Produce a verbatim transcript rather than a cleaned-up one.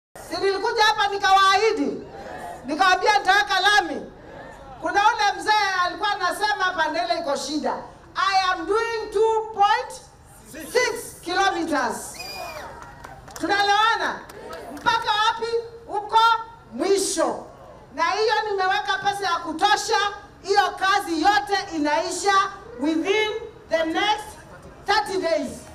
Si nilikuja hapa nikawaahidi, nikawaambia nitaweka lami. Kuna ule mzee alikuwa anasema Pandele iko shida. I am doing two point six kilometers. Tunalewana? Mpaka wapi? Uko mwisho. Na hiyo nimeweka pesa ya kutosha. Hiyo kazi yote inaisha within the next thirty days.